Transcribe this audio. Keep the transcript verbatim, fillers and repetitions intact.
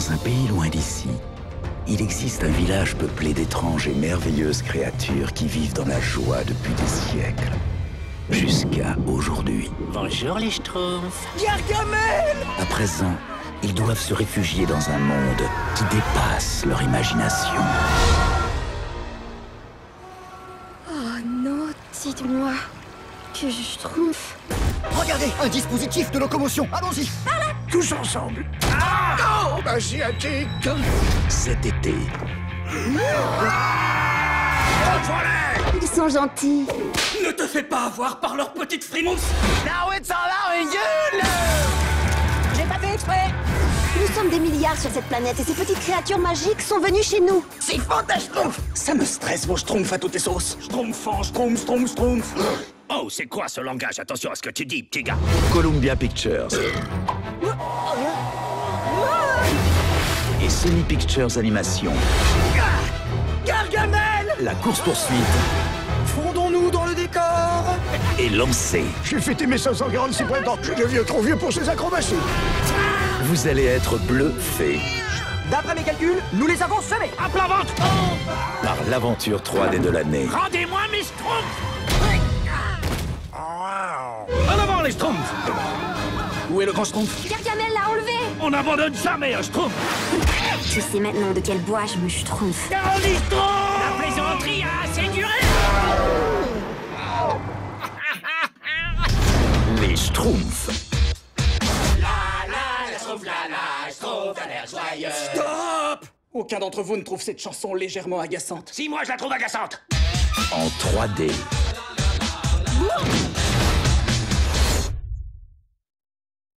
Dans un pays loin d'ici, il existe un village peuplé d'étranges et merveilleuses créatures qui vivent dans la joie depuis des siècles. Jusqu'à aujourd'hui. Bonjour les Schtroumpfs. Gargamel! À présent, ils doivent se réfugier dans un monde qui dépasse leur imagination. Oh non, dites-moi que je Schtroumpf. Regardez, un dispositif de locomotion. Allons-y. Tous ensemble. Ah oh, magie antique. Cet été. Ils sont gentils. Ne te fais pas avoir par leur petite frimousse. Now it's all our gueule. J'ai pas fait exprès. Nous sommes des milliards sur cette planète et ces petites créatures magiques sont venues chez nous. C'est fantastique. Ça me stresse vos schtroumpfs à toutes les sauces. Schtroumpfant, schtroumpf, schtroumpf, schtroumpf. Oh, c'est quoi ce langage? Attention à ce que tu dis, petit gars. Columbia Pictures et Sony Pictures Animation. Gargamel! La course-poursuite Fondons-nous dans le décor. est lancée. J'ai fêté mes cinq cent quarante-six printemps. Je deviens trop vieux pour ces acrobaties. Vous allez être bluffé D'après mes calculs, nous les avons semés. À plat ventre. par l'aventure trois D de l'année. Rendez-moi mes Schtroumpfs. En avant les Schtroumpfs. Où est le grand Schtroumpf? Gargamel l'a enlevé. On n'abandonne jamais un Schtroumpf. Je sais maintenant de quel bois je me Schtroumpf. Caroline Schtroumpf. La plaisanterie a assez duré. Les Schtroumpfs. Stop! Aucun d'entre vous ne trouve cette chanson légèrement agaçante. Si moi je la trouve agaçante. En trois D.